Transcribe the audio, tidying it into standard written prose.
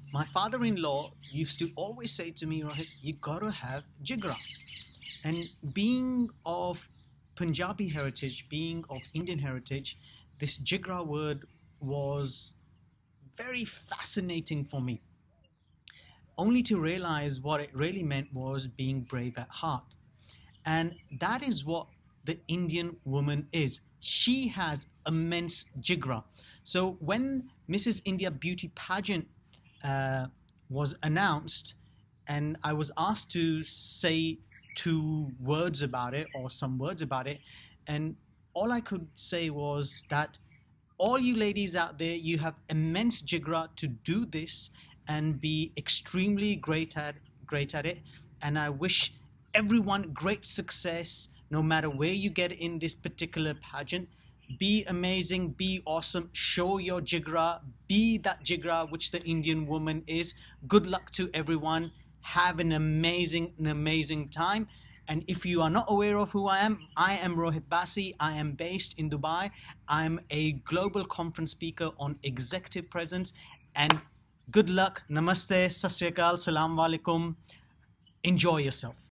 my father-in-law used to always say to me, Rohit, you gotta have jigra. And being of Punjabi heritage, being of Indian heritage, this jigra word was very fascinating for me, only to realize what it really meant was being brave at heart. And that is what the Indian woman is. She has immense jigra. So when Mrs. India Beauty Pageant uh, was announced, and I was asked to say two words about it or some words about it, and all I could say was that all you ladies out there, you have immense jigra to do this and be extremely great at it. And I wish everyone great success, no matter where you get in this particular pageant. Be amazing, be awesome, show your jigra, be that jigra which the Indian woman is. Good luck to everyone. Have an amazing time. And if you are not aware of who I am Rohit Basi. I am based in Dubai. I'm a global conference speaker on executive presence. And good luck. Namaste, Sat Sri Akal, Salam Alaikum. Enjoy yourself.